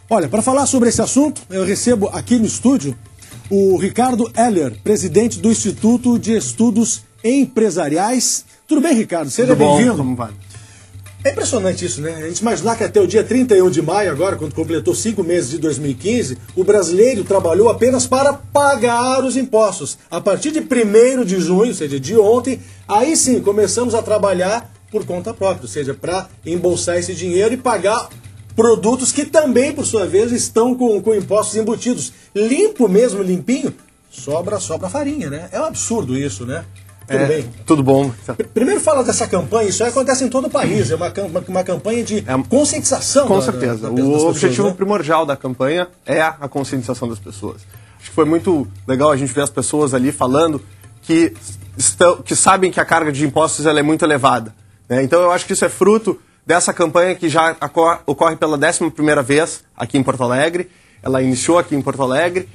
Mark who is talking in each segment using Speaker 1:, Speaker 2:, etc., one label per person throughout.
Speaker 1: Olha, para falar sobre esse assunto, eu recebo aqui no estúdio o Ricardo Heller, presidente do Instituto de Estudos Empresariais. Tudo bem, Ricardo? Seja bem-vindo.
Speaker 2: Como vai?
Speaker 1: É impressionante isso, né? A gente imaginar que até o dia 31 de maio, agora, quando completou 5 meses de 2015, o brasileiro trabalhou apenas para pagar os impostos. A partir de 1º de junho, ou seja, de ontem, aí sim começamos a trabalhar por conta própria, ou seja, para embolsar esse dinheiro e pagar produtos que também, por sua vez, estão com impostos embutidos. Limpo mesmo, limpinho, sobra farinha, né? É um absurdo isso, né? Tudo bem?
Speaker 2: Tudo bom.
Speaker 1: Primeiro fala dessa campanha, isso aí acontece em todo o país, é uma campanha de conscientização.
Speaker 2: Com certeza. O objetivo primordial da campanha é a conscientização das pessoas. Acho que foi muito legal a gente ver as pessoas ali falando que sabem que a carga de impostos ela é muito elevada, né? Então eu acho que isso é fruto dessa campanha que já ocorre pela 11ª vez aqui em Porto Alegre. Ela iniciou aqui em Porto Alegre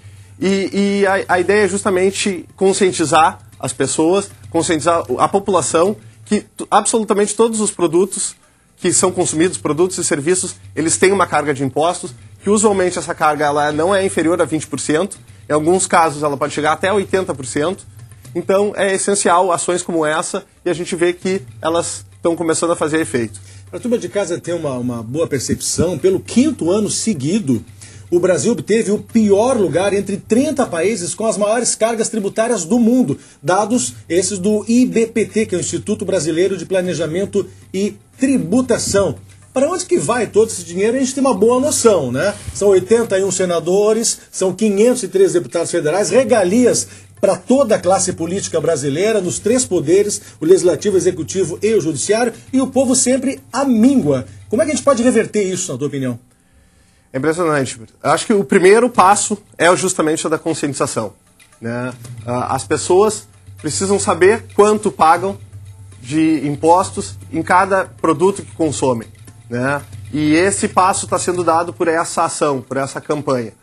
Speaker 2: e a ideia é justamente conscientizar as pessoas, conscientizar a população que absolutamente todos os produtos que são consumidos, produtos e serviços, eles têm uma carga de impostos, que usualmente essa carga ela não é inferior a 20%, em alguns casos ela pode chegar até 80%. Então é essencial ações como essa e a gente vê que elas estão começando a fazer efeito.
Speaker 1: A turma de casa tem uma boa percepção. Pelo 5º ano seguido, o Brasil obteve o pior lugar entre 30 países com as maiores cargas tributárias do mundo. Dados esses do IBPT, que é o Instituto Brasileiro de Planejamento e Tributação. Para onde que vai todo esse dinheiro? A gente tem uma boa noção, né? São 81 senadores, são 503 deputados federais, regalias para toda a classe política brasileira, nos 3 poderes, o Legislativo, o Executivo e o Judiciário, e o povo sempre amíngua. Como é que a gente pode reverter isso, na tua opinião?
Speaker 2: É impressionante. Acho que o primeiro passo é justamente o da conscientização, né? As pessoas precisam saber quanto pagam de impostos em cada produto que consomem, né? E esse passo está sendo dado por essa ação, por essa campanha.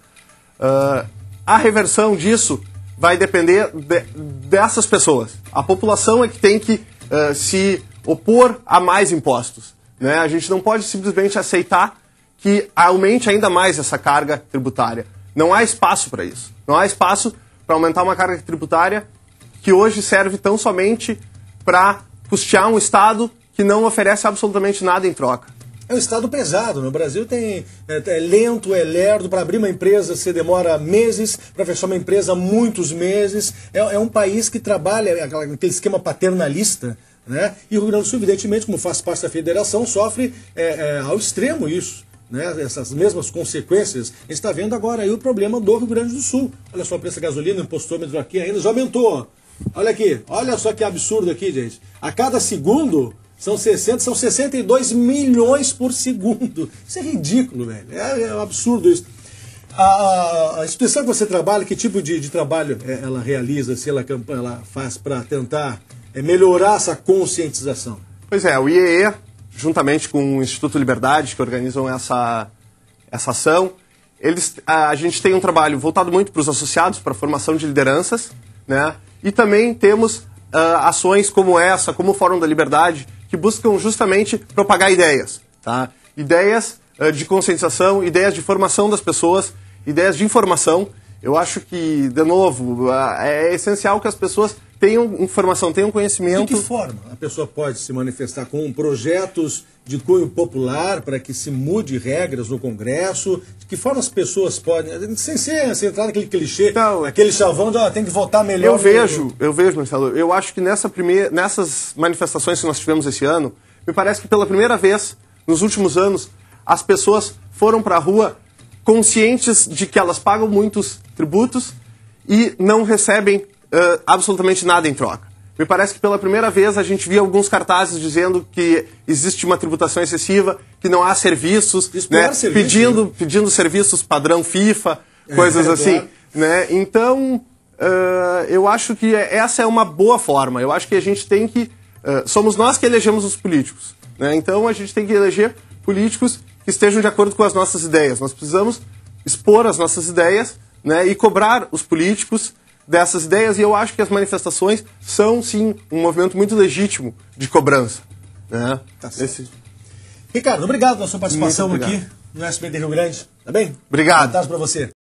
Speaker 2: A reversão disso vai depender dessas pessoas. A população é que tem que se opor a mais impostos, né? A gente não pode simplesmente aceitar que aumente ainda mais essa carga tributária. Não há espaço para isso. Não há espaço para aumentar uma carga tributária que hoje serve tão somente para custear um Estado que não oferece absolutamente nada em troca.
Speaker 1: É um Estado pesado. No Brasil é lento, é lerdo. Para abrir uma empresa você demora meses, para fechar uma empresa muitos meses. É um país que trabalha aquele esquema paternalista, né? E o Rio Grande do Sul, evidentemente, como faz parte da federação, sofre ao extremo isso, né? Essas mesmas consequências. A gente está vendo agora aí o problema do Rio Grande do Sul. Olha só o preço da gasolina, o impostômetro aqui ainda já aumentou. Olha aqui, olha só que absurdo aqui, gente. A cada segundo são 62 milhões por segundo. Isso é ridículo, velho. É um absurdo isso. A instituição que você trabalha, que tipo de trabalho ela realiza, se ela faz para tentar melhorar essa conscientização?
Speaker 2: Pois é, o IEE, juntamente com o Instituto Liberdade, que organizam essa ação, a gente tem um trabalho voltado muito para os associados, para a formação de lideranças, né? E também temos ações como essa, como o Fórum da Liberdade, que buscam justamente propagar ideias, tá? Ideias de conscientização, ideias de formação das pessoas, ideias de informação. Eu acho que, de novo, é essencial que as pessoas tenham informação, tenham conhecimento.
Speaker 1: De que forma a pessoa pode se manifestar? Com projetos de cunho popular para que se mude regras no Congresso? De que forma as pessoas podem, sem entrar naquele clichê, então, aquele chavão de tem que votar melhor?
Speaker 2: Eu vejo, Marcelo, eu acho que nessas manifestações que nós tivemos esse ano, me parece que pela primeira vez, nos últimos anos, as pessoas foram para a rua conscientes de que elas pagam muitos tributos e não recebem absolutamente nada em troca. Me parece que pela primeira vez a gente via alguns cartazes dizendo que existe uma tributação excessiva, que não há serviços, né? Pedindo serviços padrão FIFA, coisas assim. Claro. Né? Então, eu acho que essa é uma boa forma. Eu acho que a gente tem que... somos nós que elegemos os políticos, né? Então a gente tem que eleger políticos que estejam de acordo com as nossas ideias. Nós precisamos expor as nossas ideias, né? E cobrar os políticos dessas ideias, e eu acho que as manifestações são, sim, um movimento muito legítimo de cobrança, né?
Speaker 1: Tá certo. Ricardo, obrigado pela sua participação aqui no SBT Rio Grande, tá bem?
Speaker 2: Obrigado.
Speaker 1: Um abraço pra você.